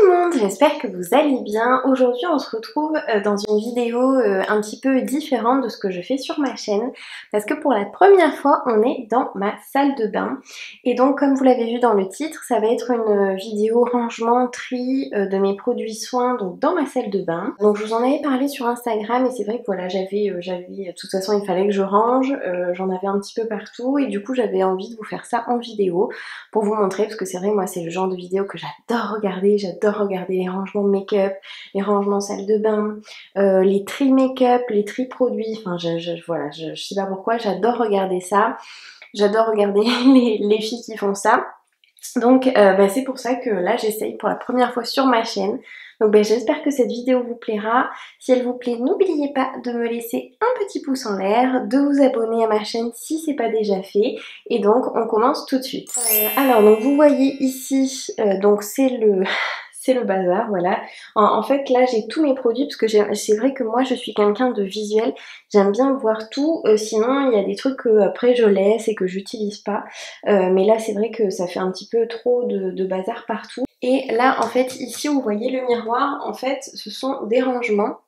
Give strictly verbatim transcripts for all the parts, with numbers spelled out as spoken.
le monde, j'espère que vous allez bien. Aujourd'hui on se retrouve dans une vidéo un petit peu différente de ce que je fais sur ma chaîne parce que pour la première fois on est dans ma salle de bain et donc comme vous l'avez vu dans le titre, ça va être une vidéo rangement, tri de mes produits soins donc dans ma salle de bain. Donc je vous en avais parlé sur Instagram et c'est vrai que voilà j'avais, j'avais de toute façon il fallait que je range, euh, j'en avais un petit peu partout et du coup j'avais envie de vous faire ça en vidéo pour vous montrer parce que c'est vrai moi c'est le genre de vidéo que j'adore regarder. J'adore regarder les rangements de make-up, les rangements salle de bain, euh, les tri make-up, les tri produits, enfin je, je, voilà, je, je sais pas pourquoi, j'adore regarder ça, j'adore regarder les, les filles qui font ça. Donc euh, bah, c'est pour ça que là j'essaye pour la première fois sur ma chaîne. Donc bah, j'espère que cette vidéo vous plaira. Si elle vous plaît, n'oubliez pas de me laisser un petit pouce en l'air, de vous abonner à ma chaîne si c'est pas déjà fait. Et donc on commence tout de suite. Euh, alors donc vous voyez ici, euh, donc c'est le... c'est le bazar, voilà. En, en fait, là, j'ai tous mes produits parce que c'est vrai que moi, je suis quelqu'un de visuel. J'aime bien voir tout. Euh, sinon, il y a des trucs que après je laisse et que j'utilise pas. Euh, mais là, c'est vrai que ça fait un petit peu trop de, de bazar partout. Et là, en fait, ici, vous voyez le miroir. En fait, ce sont des rangements.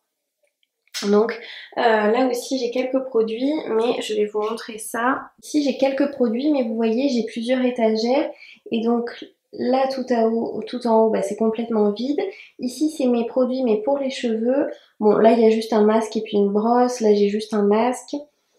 Donc euh, là aussi j'ai quelques produits mais je vais vous montrer ça. Ici j'ai quelques produits mais vous voyez j'ai plusieurs étagères et donc là tout à haut, tout en haut bah, c'est complètement vide. Ici c'est mes produits mais pour les cheveux. Bon là il y a juste un masque et puis une brosse, là j'ai juste un masque.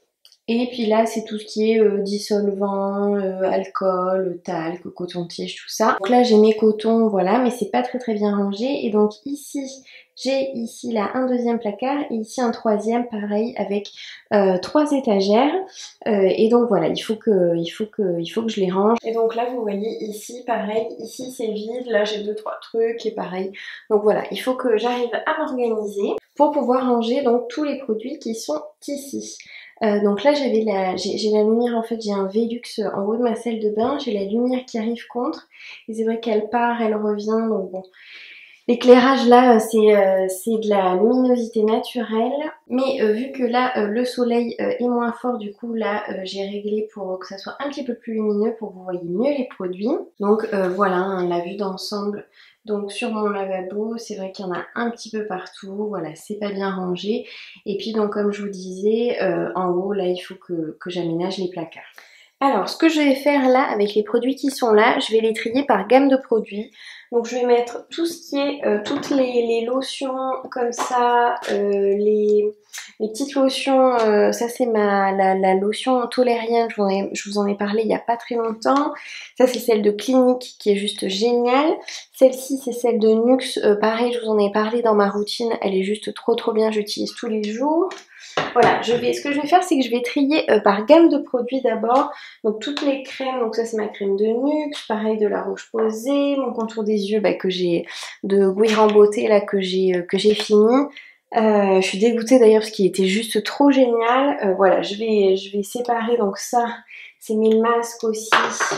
Et puis là c'est tout ce qui est euh, dissolvant, euh, alcool, talc, coton-tige, tout ça. Donc là j'ai mes cotons, voilà, mais c'est pas très très bien rangé. Et donc ici, j'ai ici là un deuxième placard et ici un troisième pareil avec euh, trois étagères. Euh, et donc voilà, il faut que, il faut que, il faut que je les range. Et donc là vous voyez ici pareil, ici c'est vide, là j'ai deux trois trucs et pareil. Donc voilà, il faut que j'arrive à m'organiser pour pouvoir ranger donc tous les produits qui sont ici. Euh, donc là j'avais la, j'ai la lumière, en fait j'ai un Velux en haut de ma salle de bain, j'ai la lumière qui arrive contre et c'est vrai qu'elle part, elle revient, donc bon. L'éclairage là c'est euh, de la luminosité naturelle, mais euh, vu que là euh, le soleil euh, est moins fort, du coup là euh, j'ai réglé pour que ça soit un petit peu plus lumineux pour que vous voyez mieux les produits. Donc euh, voilà, hein, la vue d'ensemble. Donc sur mon lavabo, c'est vrai qu'il y en a un petit peu partout, voilà, c'est pas bien rangé. Et puis donc comme je vous disais, euh, en haut là il faut que, que j'aménage les placards. Alors ce que je vais faire là avec les produits qui sont là, je vais les trier par gamme de produits. Donc je vais mettre tout ce qui est, euh, toutes les, les lotions comme ça, euh, les, les petites lotions, euh, ça c'est ma la, la lotion tolérienne, je vous, en ai, je vous en ai parlé il n'y a pas très longtemps. Ça c'est celle de Clinique qui est juste géniale. Celle-ci c'est celle de Nuxe, euh, pareil je vous en ai parlé dans ma routine, elle est juste trop trop bien, j'utilise tous les jours. Voilà, je vais, ce que je vais faire c'est que je vais trier euh, par gamme de produits d'abord. Donc toutes les crèmes, donc ça c'est ma crème de Nuxe, pareil de la Roche-Posay, mon contour des yeux bah, que j'ai de Guir en Beauté là que j'ai euh, que j'ai fini. Euh, je suis dégoûtée d'ailleurs parce qu'il était juste trop génial. Euh, voilà, je vais, je vais séparer donc ça, c'est mes masques aussi.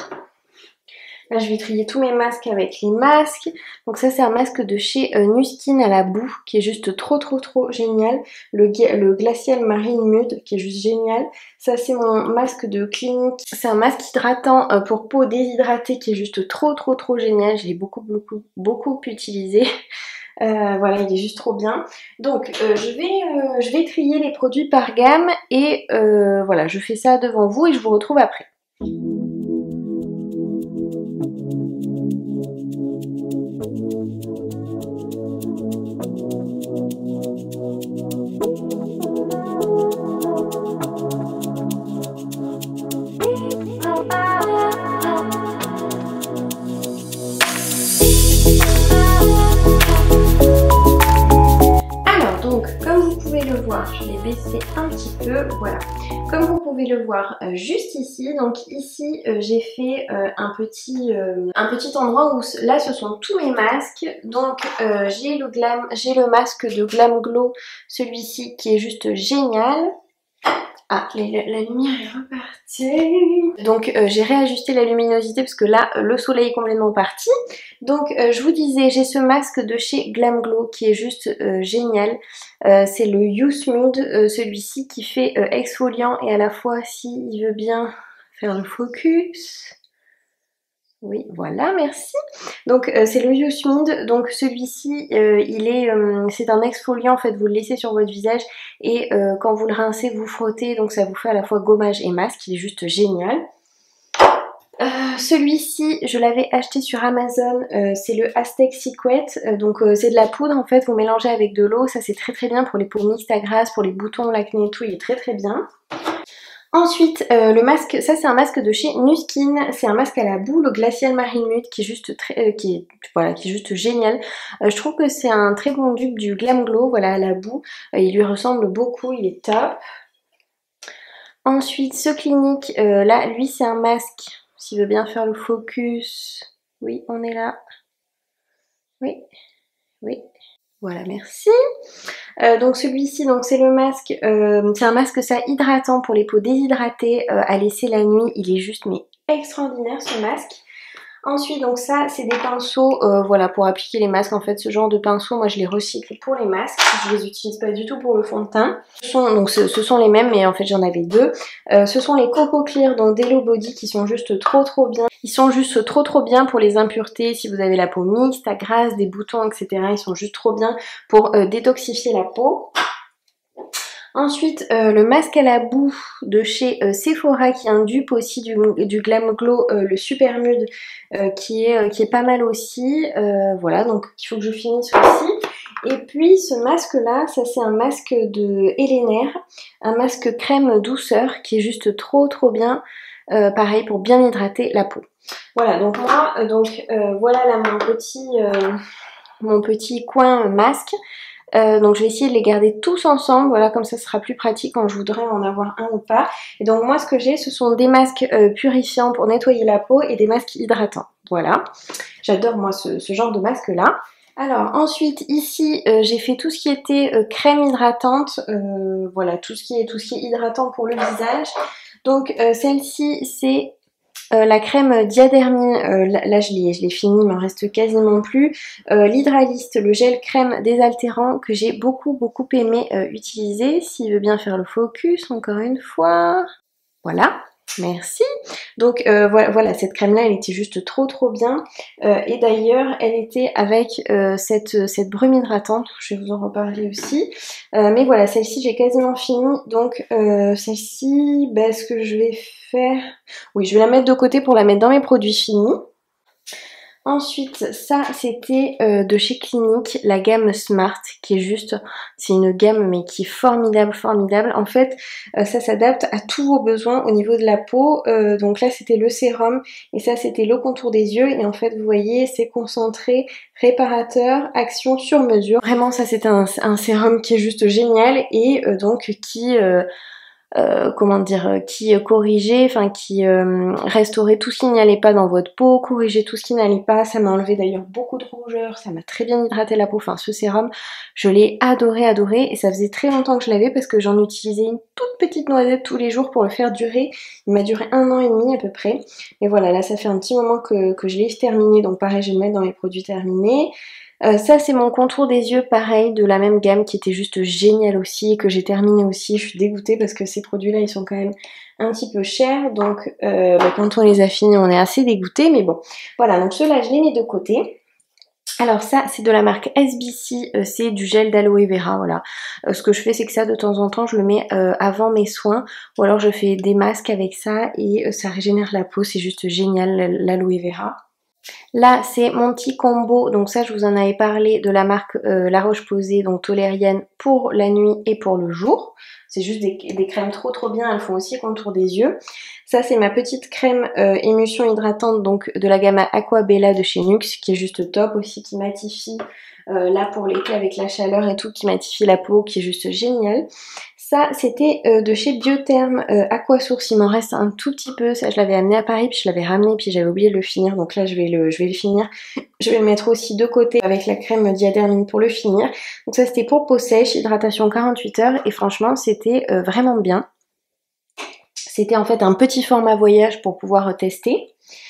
Là, je vais trier tous mes masques avec les masques. Donc ça, c'est un masque de chez euh, Nuskin à la boue, qui est juste trop trop trop génial. Le, le Glacial Marine Nude, qui est juste génial. Ça, c'est mon masque de Clinique. C'est un masque hydratant euh, pour peau déshydratée, qui est juste trop trop trop génial. Je l'ai beaucoup beaucoup beaucoup utilisé. Euh, voilà, il est juste trop bien. Donc, euh, je, vais, euh, je vais trier les produits par gamme. Et euh, voilà, je fais ça devant vous et je vous retrouve après. Je l'ai baissé un petit peu, voilà. Comme vous pouvez le voir euh, juste ici, donc ici euh, j'ai fait euh, un, petit, euh, un petit endroit où là ce sont tous mes masques. Donc euh, j'ai le, glam, j'ai le masque de Glam Glow, celui-ci qui est juste génial. Ah, la, la lumière est repartie. Donc euh, j'ai réajusté la luminosité parce que là euh, le soleil est complètement parti. Donc euh, je vous disais, j'ai ce masque de chez Glam Glow qui est juste euh, génial. Euh, c'est le Youth Mood, euh, celui-ci qui fait euh, exfoliant et à la fois, si il veut bien faire le focus. Oui, voilà, merci. Donc euh, c'est le Yousmid, donc celui-ci, euh, il est, euh, c'est un exfoliant en fait, vous le laissez sur votre visage et euh, quand vous le rincez, vous frottez, donc ça vous fait à la fois gommage et masque, il est juste génial. Euh, celui-ci, je l'avais acheté sur Amazon, euh, c'est le Aztec Secret, euh, donc euh, c'est de la poudre en fait, vous mélangez avec de l'eau, ça c'est très très bien pour les peaux mixtes à grasse, pour les boutons, l'acné et tout, il est très très bien. Ensuite, euh, le masque, ça c'est un masque de chez Nuskin, c'est un masque à la boue, le Glacial Marine Mud, qui est juste très, euh, qui est, voilà, qui est juste génial. Euh, je trouve que c'est un très bon dupe du Glam Glow, voilà, à la boue. Euh, il lui ressemble beaucoup, il est top. Ensuite, ce Clinique, euh, là, lui c'est un masque, s'il veut bien faire le focus. Oui, on est là. Oui, oui. Voilà, merci. Euh, donc celui-ci, donc c'est le masque, euh, c'est un masque ça hydratant pour les peaux déshydratées euh, à laisser la nuit. Il est juste mais extraordinaire ce masque. Ensuite donc ça c'est des pinceaux euh, voilà pour appliquer les masques. En fait ce genre de pinceaux moi je les recycle pour les masques, je les utilise pas du tout pour le fond de teint. Ce sont, donc ce, ce sont les mêmes mais en fait j'en avais deux. Euh, ce sont les Coco Clear donc d'Hello Body qui sont juste trop trop bien. Ils sont juste trop trop bien pour les impuretés, si vous avez la peau mixte, à grasse, des boutons et cetera. Ils sont juste trop bien pour euh, détoxifier la peau. Ensuite, euh, le masque à la boue de chez euh, Sephora qui est un dupe aussi du, du Glam Glow, euh, le Super Nude euh, qui, est, euh, qui est pas mal aussi. Euh, voilà, donc il faut que je finisse aussi. Et puis ce masque là, ça c'est un masque de Elenaire, un masque crème douceur qui est juste trop trop bien. Euh, pareil pour bien hydrater la peau. Voilà, donc moi, euh, donc euh, voilà là mon petit, euh, mon petit coin masque. Euh, donc je vais essayer de les garder tous ensemble, voilà, comme ça ce sera plus pratique quand je voudrais en avoir un ou pas. Et donc moi ce que j'ai, ce sont des masques euh, purifiants pour nettoyer la peau et des masques hydratants. Voilà, j'adore moi ce, ce genre de masque là. Alors ensuite ici euh, j'ai fait tout ce qui était euh, crème hydratante, euh, voilà, tout ce qui est tout ce qui est hydratant pour le visage. Donc euh, celle-ci c'est Euh, la crème Diadermine, euh, là, là je l'ai fini, il m'en reste quasiment plus. Euh, L'Hydralist, le gel crème désaltérant que j'ai beaucoup beaucoup aimé euh, utiliser. S'il veut bien faire le focus, encore une fois. Voilà, merci. Donc euh, voilà, voilà, cette crème là elle était juste trop trop bien. Euh, et d'ailleurs elle était avec euh, cette, cette brume hydratante, je vais vous en reparler aussi. Euh, mais voilà, celle-ci j'ai quasiment fini. Donc euh, celle-ci, bah, ce que je vais faire... Oui, je vais la mettre de côté pour la mettre dans mes produits finis. Ensuite, ça c'était euh, de chez Clinique, la gamme Smart, qui est juste, c'est une gamme mais qui est formidable, formidable. En fait, euh, ça s'adapte à tous vos besoins au niveau de la peau. Euh, donc là c'était le sérum et ça c'était le contour des yeux. Et en fait, vous voyez, c'est concentré, réparateur, action sur mesure. Vraiment, ça c'est un, un sérum qui est juste génial et euh, donc qui... Euh, Euh, comment dire, euh, qui euh, corrigeait, enfin qui euh, restaurait tout ce qui n'allait pas dans votre peau, corrigeait tout ce qui n'allait pas. Ça m'a enlevé d'ailleurs beaucoup de rougeur, ça m'a très bien hydraté la peau. Enfin ce sérum, je l'ai adoré, adoré et ça faisait très longtemps que je l'avais parce que j'en utilisais une toute petite noisette tous les jours pour le faire durer. Il m'a duré un an et demi à peu près. Et voilà, là ça fait un petit moment que, que je l'ai terminé, donc pareil je vais le mettre dans mes produits terminés. Euh, ça c'est mon contour des yeux, pareil, de la même gamme qui était juste génial aussi, que j'ai terminé aussi. Je suis dégoûtée parce que ces produits là ils sont quand même un petit peu chers, donc euh, bah, quand on les a finis on est assez dégoûté, mais bon. Voilà, donc ceux-là je les mets de côté. Alors ça c'est de la marque S B C, euh, c'est du gel d'aloe vera, voilà. Euh, ce que je fais c'est que ça de temps en temps je le mets euh, avant mes soins, ou alors je fais des masques avec ça et euh, ça régénère la peau, c'est juste génial l'aloe vera. Là c'est mon petit combo, donc ça je vous en avais parlé, de la marque euh, La Roche-Posay, donc tolérienne pour la nuit et pour le jour. C'est juste des, des crèmes trop trop bien, elles font aussi contour des yeux. Ça c'est ma petite crème euh, émulsion hydratante donc de la gamme Aqua Bella de chez Nuxe qui est juste top aussi, qui matifie euh, là pour l'été avec la chaleur et tout, qui matifie la peau, qui est juste génial. Ça c'était euh, de chez Biotherm euh, Aqua Source, il m'en reste un tout petit peu, ça je l'avais amené à Paris puis je l'avais ramené puis j'avais oublié de le finir, donc là je vais le, je vais le finir. Je vais le mettre aussi de côté avec la crème Diadermine pour le finir. Donc ça c'était pour peau sèche, hydratation quarante-huit heures et franchement c'était euh, vraiment bien. C'était en fait un petit format voyage pour pouvoir tester.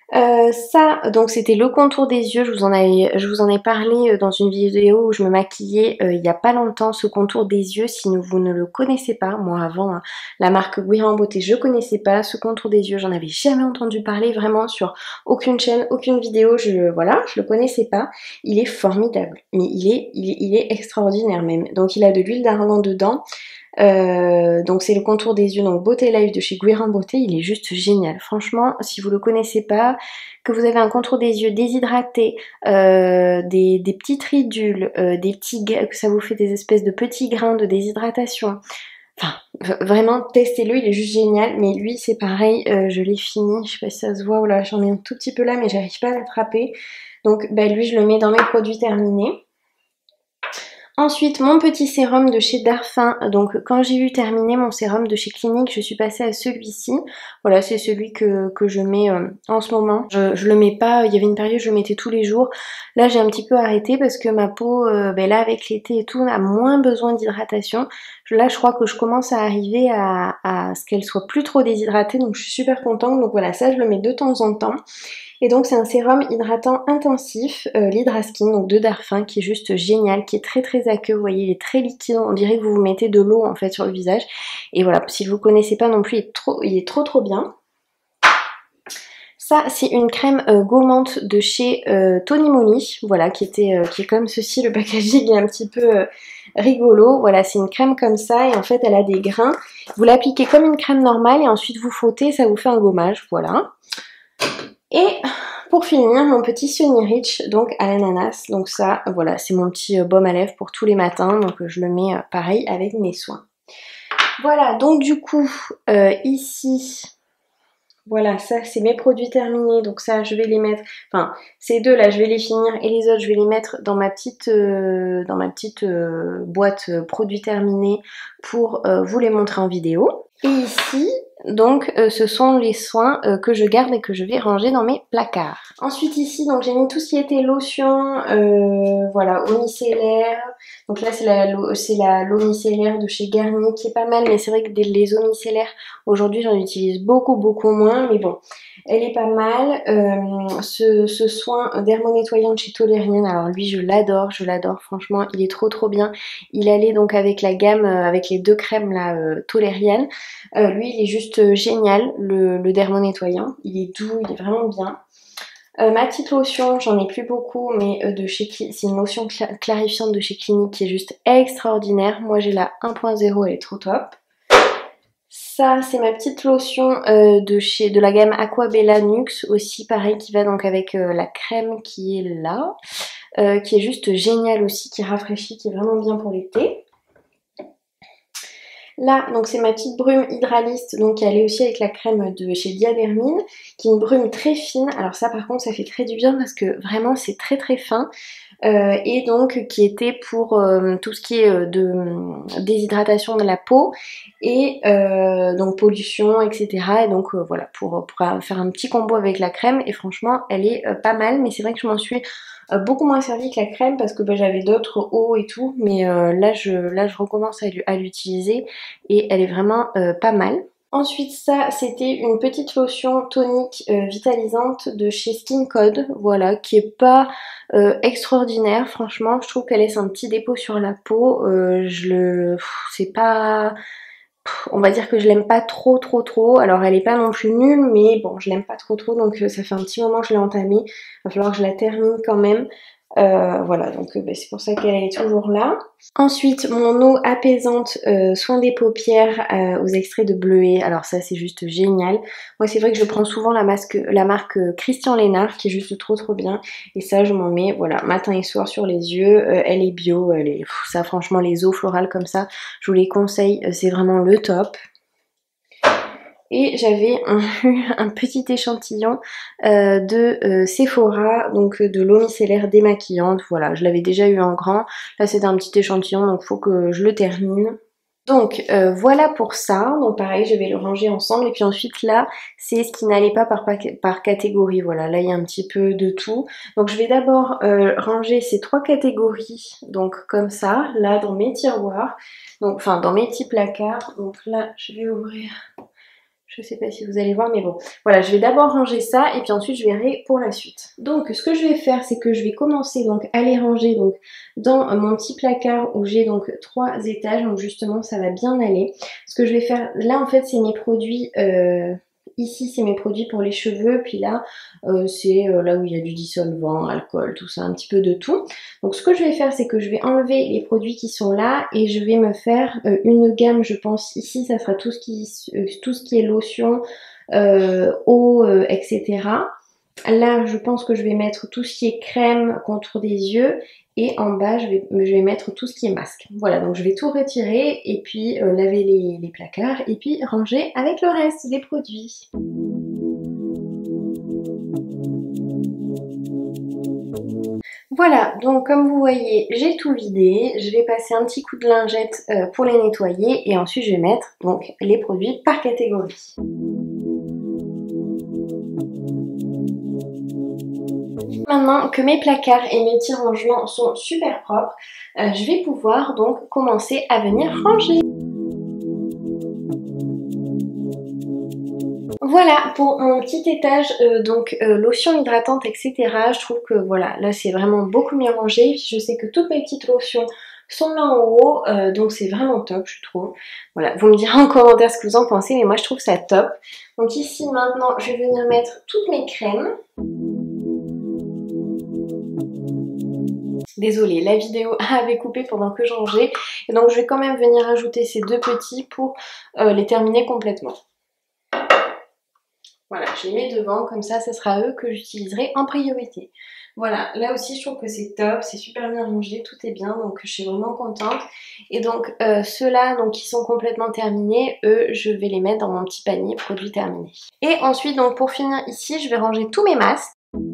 Euh, ça, donc c'était le contour des yeux, je vous en avais, je vous en ai parlé dans une vidéo où je me maquillais euh, il y a pas longtemps, ce contour des yeux, si vous ne le connaissez pas, moi avant hein, la marque Guiran Beauté je connaissais pas, ce contour des yeux j'en avais jamais entendu parler vraiment sur aucune chaîne, aucune vidéo, je voilà, je le connaissais pas, il est formidable, mais il est, il est, il est extraordinaire même, donc il a de l'huile d'argan dedans. Euh, donc c'est le contour des yeux, donc Beauté Life de chez Guiran Beauté, il est juste génial. Franchement, si vous le connaissez pas, que vous avez un contour des yeux déshydraté, euh, des, des petites ridules, euh, des petits, que ça vous fait des espèces de petits grains de déshydratation. Enfin, vraiment, testez-le, il est juste génial. Mais lui, c'est pareil, euh, je l'ai fini. Je sais pas si ça se voit, voilà, j'en ai un tout petit peu là, mais j'arrive pas à l'attraper. Donc, ben, lui, je le mets dans mes produits terminés. Ensuite, mon petit sérum de chez Darphin. Donc, quand j'ai eu terminé mon sérum de chez Clinique, je suis passée à celui-ci. Voilà, c'est celui que, que je mets euh, en ce moment. Je, je le mets pas, il y avait une période, je le mettais tous les jours. Là, j'ai un petit peu arrêté parce que ma peau, euh, ben là, avec l'été et tout, a moins besoin d'hydratation. Là, je crois que je commence à arriver à, à ce qu'elle soit plus trop déshydratée. Donc, je suis super contente. Donc, voilà, ça, je le mets de temps en temps. Et donc c'est un sérum hydratant intensif, euh, l'Hydraskin, donc de Darphin, qui est juste génial, qui est très très aqueux, vous voyez, il est très liquide, on dirait que vous vous mettez de l'eau en fait sur le visage. Et voilà, si vous ne connaissez pas non plus, il est trop il est trop trop bien. Ça, c'est une crème euh, gommante de chez euh, Tony Moly, voilà, qui était euh, qui est comme ceci, le packaging est un petit peu euh, rigolo. Voilà, c'est une crème comme ça et en fait elle a des grains. Vous l'appliquez comme une crème normale et ensuite vous frottez, ça vous fait un gommage, voilà. Et pour finir, mon petit Sunny Rich, donc à l'ananas. Donc ça, voilà, c'est mon petit baume à lèvres pour tous les matins. Donc je le mets pareil avec mes soins. Voilà, donc du coup, euh, ici, voilà, ça c'est mes produits terminés. Donc ça, je vais les mettre, enfin, ces deux là, je vais les finir et les autres, je vais les mettre dans ma petite, euh, dans ma petite euh, boîte euh, produits terminés pour euh, vous les montrer en vidéo. Et ici, donc euh, ce sont les soins euh, que je garde et que je vais ranger dans mes placards. Ensuite ici, donc j'ai mis tout ce qui était lotion, euh, voilà, eau micellaire. Donc là c'est la, c'est la l'eau micellaire de chez Garnier qui est pas mal, mais c'est vrai que les eaux micellaires, aujourd'hui j'en utilise beaucoup beaucoup moins, mais bon, elle est pas mal. Euh, ce, ce soin dermonettoyant de chez Tolériane, alors lui je l'adore, je l'adore, franchement il est trop trop bien. Il allait donc avec la gamme, euh, avec les deux crèmes là, euh, Tolériane. Euh, lui il est juste euh, génial, le, le dermonettoyant, il est doux, il est vraiment bien. Euh, ma petite lotion, j'en ai plus beaucoup, mais euh, de chez c'est une lotion cla clarifiante de chez Clinique qui est juste extraordinaire. Moi j'ai la un point zéro, elle est trop top. Ça c'est ma petite lotion euh, de chez de la gamme Aquabella Nuxe aussi, pareil, qui va donc avec euh, la crème qui est là, euh, qui est juste géniale aussi, qui rafraîchit, qui est vraiment bien pour l'été. Là, donc c'est ma petite brume hydraliste, donc elle est aussi avec la crème de chez Diadermine, qui est une brume très fine. Alors ça par contre ça fait très du bien parce que vraiment c'est très très fin. Euh, et donc qui était pour euh, tout ce qui est euh, de euh, déshydratation de la peau et euh, donc pollution, et cetera. Et donc euh, voilà, pour, pour faire un petit combo avec la crème, et franchement elle est euh, pas mal, mais c'est vrai que je m'en suis euh, beaucoup moins servi que la crème parce que bah, j'avais d'autres eaux et tout, mais euh, là, je, là je recommence à l'utiliser et elle est vraiment euh, pas mal. Ensuite ça c'était une petite lotion tonique euh, vitalisante de chez Skin Code, voilà, qui est pas euh, extraordinaire, franchement je trouve qu'elle laisse un petit dépôt sur la peau, euh, je le... c'est pas... on va dire que je l'aime pas trop trop trop, alors elle est pas non plus nulle mais bon je l'aime pas trop trop, donc euh, ça fait un petit moment que je l'ai entamée, il va falloir que je la termine quand même. Euh, voilà, donc euh, bah, c'est pour ça qu'elle est toujours là. Ensuite, mon eau apaisante euh, soin des paupières euh, aux extraits de bleuet. Alors ça, c'est juste génial. Moi, c'est vrai que je prends souvent la, masque, la marque Christian Lénard, qui est juste trop trop bien. Et ça, je m'en mets, voilà, matin et soir sur les yeux. Euh, elle est bio, elle est, pff, ça, franchement, les eaux florales comme ça, je vous les conseille. Euh, c'est vraiment le top. Et j'avais un, un petit échantillon euh, de euh, Sephora, donc euh, de l'eau micellaire démaquillante. Voilà, je l'avais déjà eu en grand. Là, c'est un petit échantillon, donc il faut que je le termine. Donc euh, voilà pour ça. Donc pareil, je vais le ranger ensemble. Et puis ensuite là, c'est ce qui n'allait pas par, par catégorie. Voilà, là il y a un petit peu de tout. Donc je vais d'abord euh, ranger ces trois catégories. Donc comme ça, là dans mes tiroirs. Donc enfin dans mes petits placards. Donc là, je vais ouvrir... Je sais pas si vous allez voir, mais bon. Voilà, je vais d'abord ranger ça et puis ensuite je verrai pour la suite. Donc ce que je vais faire, c'est que je vais commencer donc à les ranger donc dans mon petit placard où j'ai donc trois étages. Donc justement, ça va bien aller. Ce que je vais faire, là en fait, c'est mes produits... Euh, Ici, c'est mes produits pour les cheveux, puis là, euh, c'est euh, là où il y a du dissolvant, alcool, tout ça, un petit peu de tout. Donc ce que je vais faire, c'est que je vais enlever les produits qui sont là et je vais me faire euh, une gamme, je pense, ici, ça sera tout ce qui, euh, tout ce qui est lotion, euh, eau, euh, et cetera. Là, je pense que je vais mettre tout ce qui est crème contre des yeux. Et en bas, je vais, je vais mettre tout ce qui est masque. Voilà, donc je vais tout retirer et puis euh, laver les, les placards et puis ranger avec le reste des produits. Voilà, donc comme vous voyez, j'ai tout vidé. Je vais passer un petit coup de lingette euh, pour les nettoyer et ensuite je vais mettre donc les produits par catégorie. Maintenant que mes placards et mes petits rangements sont super propres, euh, je vais pouvoir donc commencer à venir ranger. Voilà pour mon petit étage, euh, donc euh, lotion hydratante, et cetera. Je trouve que voilà, là c'est vraiment beaucoup mieux rangé. Je sais que toutes mes petites lotions sont là en haut, euh, donc c'est vraiment top, je trouve. Voilà, vous me direz en commentaire ce que vous en pensez, mais moi je trouve ça top. Donc ici maintenant, je vais venir mettre toutes mes crèmes. Désolée, la vidéo avait coupé pendant que je rangeais. Et donc je vais quand même venir ajouter ces deux petits pour euh, les terminer complètement. Voilà, je les mets devant, comme ça, ce sera eux que j'utiliserai en priorité. Voilà, là aussi je trouve que c'est top, c'est super bien rangé, tout est bien, donc je suis vraiment contente. Et donc euh, ceux-là donc, qui sont complètement terminés, eux, je vais les mettre dans mon petit panier produits terminés. Et ensuite, donc pour finir ici, je vais ranger tous mes masques.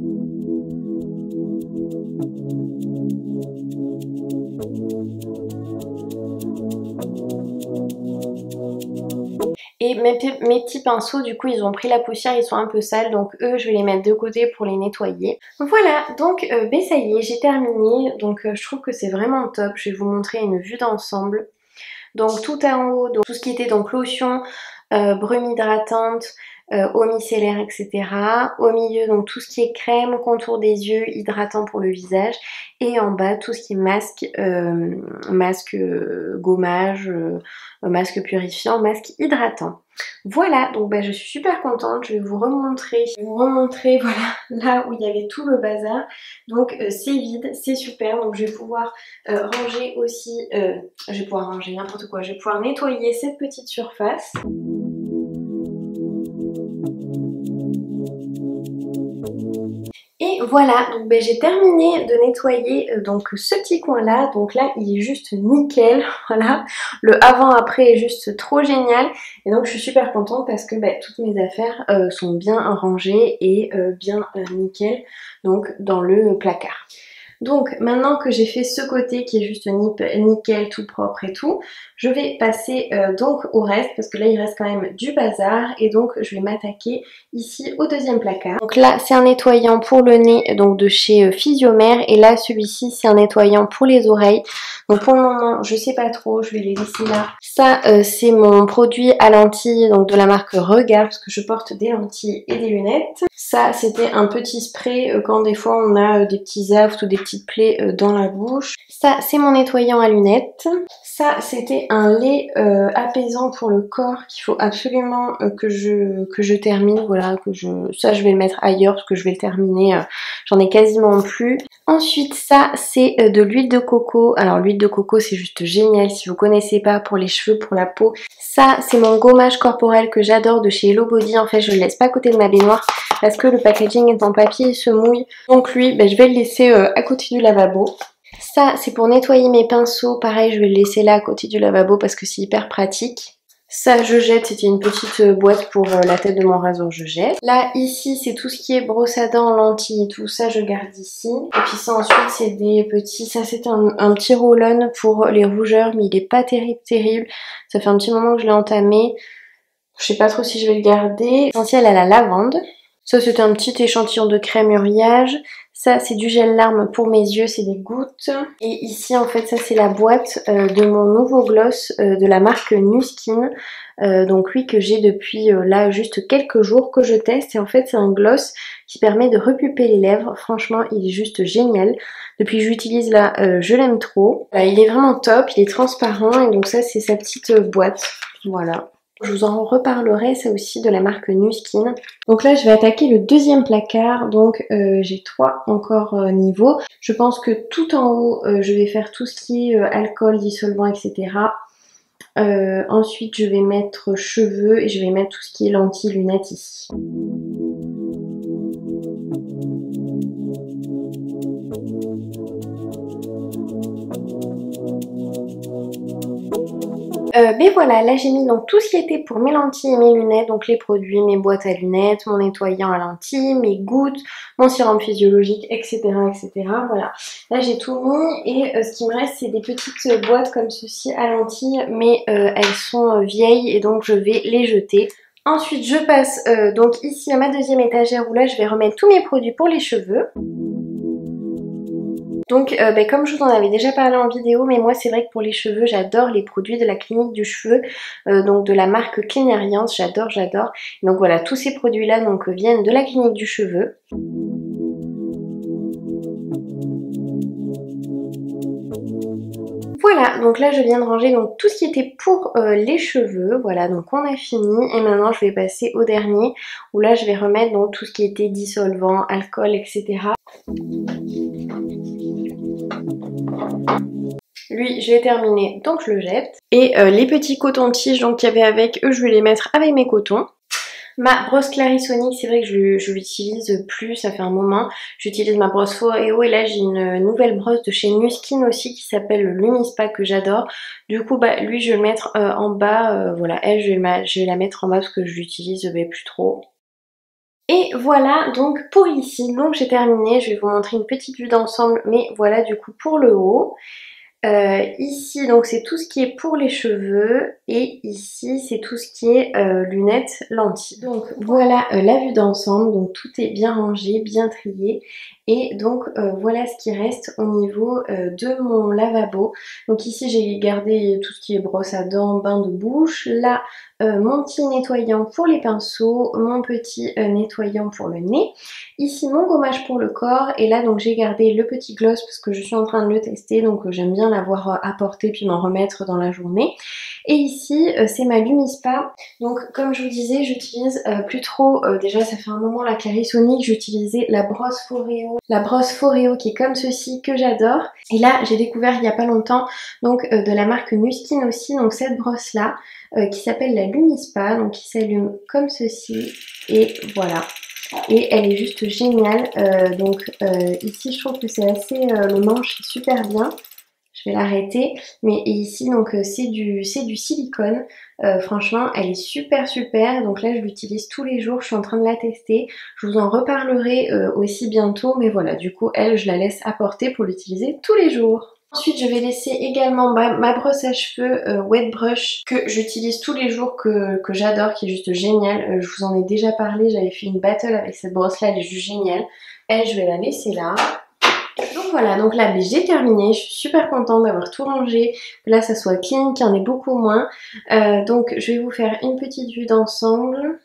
Et mes, mes petits pinceaux, du coup, ils ont pris la poussière, ils sont un peu sales, donc eux, je vais les mettre de côté pour les nettoyer. Voilà, donc euh, ben ça y est, j'ai terminé. Donc euh, je trouve que c'est vraiment top. Je vais vous montrer une vue d'ensemble. Donc tout en haut, donc, tout ce qui était donc lotion, euh, brume hydratante, euh, eau micellaire, et cetera. Au milieu, donc tout ce qui est crème, contour des yeux, hydratant pour le visage. Et en bas, tout ce qui est masque, euh, masque euh, gommage, euh, masque purifiant, masque hydratant. Voilà, donc bah, je suis super contente. Je vais vous remontrer, je vais vous remontrer voilà, là où il y avait tout le bazar. Donc euh, c'est vide, c'est super. Donc je vais pouvoir euh, ranger aussi, euh, je vais pouvoir ranger n'importe quoi. Je vais pouvoir nettoyer cette petite surface. Et voilà, donc ben, j'ai terminé de nettoyer euh, donc ce petit coin là, donc là il est juste nickel, voilà, le avant-après est juste trop génial et donc je suis super contente parce que ben, toutes mes affaires euh, sont bien rangées et euh, bien euh, nickel donc dans le placard. Donc maintenant que j'ai fait ce côté qui est juste nickel, tout propre et tout, je vais passer euh, donc au reste parce que là il reste quand même du bazar et donc je vais m'attaquer ici au deuxième placard. Donc là c'est un nettoyant pour le nez donc de chez euh, Physiomère et là celui-ci c'est un nettoyant pour les oreilles. Donc pour le moment je sais pas trop, je vais les laisser là. Ça euh, c'est mon produit à lentilles donc de la marque Regard parce que je porte des lentilles et des lunettes. Ça c'était un petit spray euh, quand des fois on a euh, des petits aftes ou des petites plaies euh, dans la bouche. Ça c'est mon nettoyant à lunettes. Ça c'était un lait euh, apaisant pour le corps qu'il faut absolument euh, que je que je termine. Voilà, que je ça je vais le mettre ailleurs parce que je vais le terminer. Euh, J'en ai quasiment plus. Ensuite ça c'est euh, de l'huile de coco. Alors l'huile de coco c'est juste génial si vous connaissez pas pour les cheveux, pour la peau. Ça c'est mon gommage corporel que j'adore de chez Hello Body. En fait je le laisse pas à côté de ma baignoire parce que le packaging est en papier et se mouille. Donc lui ben, je vais le laisser euh, à côté du lavabo. Ça c'est pour nettoyer mes pinceaux, pareil je vais le laisser là à côté du lavabo parce que c'est hyper pratique. Ça je jette, c'était une petite boîte pour la tête de mon rasoir, je jette. Là ici c'est tout ce qui est brosse à dents, lentilles et tout ça je garde ici. Et puis ça ensuite c'est des petits, ça c'est un, un petit roll-on pour les rougeurs mais il est pas terrible terrible. Ça fait un petit moment que je l'ai entamé. Je sais pas trop si je vais le garder. Essentiel à la lavande. Ça c'était un petit échantillon de crème uriage. Ça c'est du gel larmes pour mes yeux, c'est des gouttes. Et ici en fait ça c'est la boîte euh, de mon nouveau gloss euh, de la marque Nu Skin. Euh, donc oui que j'ai depuis euh, là juste quelques jours que je teste. Et en fait c'est un gloss qui permet de repulper les lèvres. Franchement il est juste génial. Depuis que j'utilise là euh, je l'aime trop. Euh, il est vraiment top, il est transparent et donc ça c'est sa petite euh, boîte. Voilà. Je vous en reparlerai, ça aussi de la marque Nu Skin. Donc là, je vais attaquer le deuxième placard. Donc euh, j'ai trois encore euh, niveaux. Je pense que tout en haut, euh, je vais faire tout ce qui est euh, alcool, dissolvant, et cetera. Euh, ensuite, je vais mettre cheveux et je vais mettre tout ce qui est lentilles, lunettes ici. Euh, mais voilà, là j'ai mis donc tout ce qui était pour mes lentilles et mes lunettes, donc les produits, mes boîtes à lunettes, mon nettoyant à lentilles, mes gouttes, mon sérum physiologique, et cetera et cetera. Voilà, là j'ai tout mis et euh, ce qui me reste c'est des petites boîtes comme ceci à lentilles, mais euh, elles sont vieilles et donc je vais les jeter. Ensuite je passe euh, donc ici à ma deuxième étagère où là je vais remettre tous mes produits pour les cheveux. Donc euh, ben, comme je vous en avais déjà parlé en vidéo, mais moi c'est vrai que pour les cheveux j'adore les produits de la clinique du cheveu, euh, donc de la marque Clinariance, j'adore, j'adore. Donc voilà, tous ces produits là donc viennent de la clinique du cheveu. Voilà, donc là je viens de ranger donc tout ce qui était pour euh, les cheveux, voilà donc on a fini et maintenant je vais passer au dernier où là je vais remettre donc tout ce qui était dissolvant, alcool, et cetera. Lui je l'ai terminé donc je le jette. Et euh, les petits cotons-tiges donc qu'il y avait avec eux je vais les mettre avec mes cotons. Ma brosse Clarisonic, c'est vrai que je, je l'utilise plus, ça fait un moment. J'utilise ma brosse Foreo et là j'ai une nouvelle brosse de chez Nu Skin aussi qui s'appelle le Lumispa que j'adore. Du coup bah lui je vais le mettre euh, en bas, euh, voilà, elle je vais, ma, je vais la mettre en bas parce que je l'utilise mais plus trop. Et voilà donc pour ici, donc j'ai terminé, je vais vous montrer une petite vue d'ensemble mais voilà du coup pour le haut. Euh, ici donc c'est tout ce qui est pour les cheveux et ici c'est tout ce qui est euh, lunettes, lentilles. Donc voilà euh, la vue d'ensemble, donc tout est bien rangé, bien trié et donc euh, voilà ce qui reste au niveau euh, de mon lavabo. Donc ici j'ai gardé tout ce qui est brosse à dents, bain de bouche, là euh, mon petit nettoyant pour les pinceaux, mon petit euh, nettoyant pour le nez, ici mon gommage pour le corps et là donc j'ai gardé le petit gloss parce que je suis en train de le tester donc euh, j'aime bien l'avoir apporté puis m'en remettre dans la journée. Et ici euh, c'est ma Lumispa, donc comme je vous disais j'utilise euh, plus trop, euh, déjà ça fait un moment la Clarisonic, j'utilisais la brosse Foreo, la brosse Foreo qui est comme ceci que j'adore et là j'ai découvert il n'y a pas longtemps donc euh, de la marque Nu Skin aussi, donc cette brosse là euh, qui s'appelle la Lumispa, donc qui s'allume comme ceci et voilà. Et elle est juste géniale, euh, donc euh, ici je trouve que c'est assez, euh, le manche est super bien, je vais l'arrêter, mais ici donc euh, c'est du, c'est du silicone, euh, franchement elle est super super, donc là je l'utilise tous les jours, je suis en train de la tester, je vous en reparlerai euh, aussi bientôt, mais voilà du coup elle je la laisse apporter pour l'utiliser tous les jours. Ensuite je vais laisser également ma, ma brosse à cheveux euh, Wet Brush que j'utilise tous les jours, que, que j'adore, qui est juste géniale. Euh, je vous en ai déjà parlé, j'avais fait une battle avec cette brosse là, elle est juste géniale. Elle je vais la laisser là. Donc voilà, donc là j'ai terminé, je suis super contente d'avoir tout rangé, que là ça soit clean, qu'il y en ait beaucoup moins. Euh, donc je vais vous faire une petite vue d'ensemble.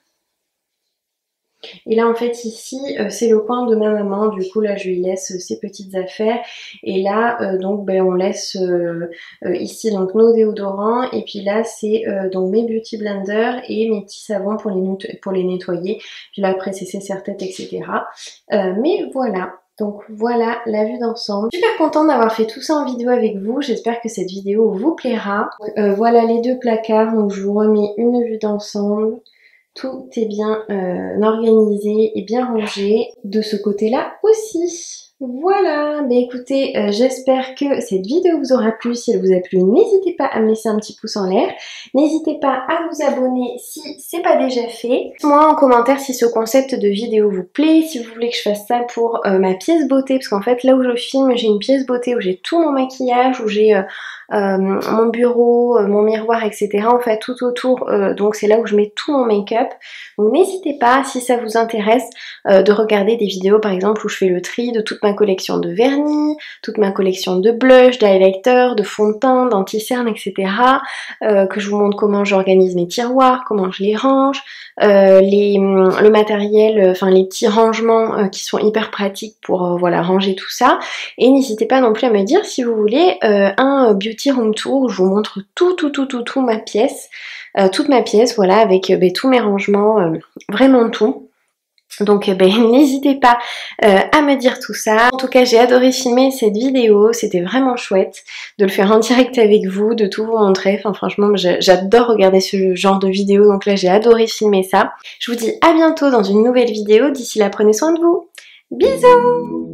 Et là en fait ici euh, c'est le coin de ma maman, du coup là je lui laisse euh, ses petites affaires et là euh, donc ben on laisse euh, euh, ici donc nos déodorants et puis là c'est euh, donc mes beauty blenders et mes petits savons pour les, pour les nettoyer, puis là après c'est ses serre-têtes etc. Euh, mais voilà. Donc voilà la vue d'ensemble. Super contente d'avoir fait tout ça en vidéo avec vous. J'espère que cette vidéo vous plaira. Euh, voilà les deux placards. Donc je vous remets une vue d'ensemble. Tout est bien euh, organisé et bien rangé. De ce côté-là aussi. Voilà, bah écoutez, euh, j'espère que cette vidéo vous aura plu. Si elle vous a plu, n'hésitez pas à me laisser un petit pouce en l'air. N'hésitez pas à vous abonner si c'est pas déjà fait. Dites-moi en commentaire si ce concept de vidéo vous plaît, si vous voulez que je fasse ça pour euh, ma pièce beauté. Parce qu'en fait, là où je filme, j'ai une pièce beauté où j'ai tout mon maquillage, où j'ai... Euh, euh, mon bureau, euh, mon miroir, et cetera. En fait, tout autour, euh, donc c'est là où je mets tout mon make-up. Donc n'hésitez pas, si ça vous intéresse, euh, de regarder des vidéos par exemple où je fais le tri de toute ma collection de vernis, toute ma collection de blush, d'highlighter, de fond de teint, d'anti-cerne, et cetera. Euh, que je vous montre comment j'organise mes tiroirs, comment je les range, euh, les, le matériel, enfin les petits rangements euh, qui sont hyper pratiques pour euh, voilà ranger tout ça. Et n'hésitez pas non plus à me dire si vous voulez euh, un beauty room tour où je vous montre tout tout tout tout tout ma pièce, euh, toute ma pièce, voilà, avec euh, ben, tous mes rangements, euh, vraiment tout. Donc ben, n'hésitez pas euh, à me dire tout ça. En tout cas, j'ai adoré filmer cette vidéo, c'était vraiment chouette de le faire en direct avec vous, de tout vous montrer. Enfin franchement, j'adore regarder ce genre de vidéo, donc là j'ai adoré filmer ça. Je vous dis à bientôt dans une nouvelle vidéo, d'ici là prenez soin de vous. Bisous!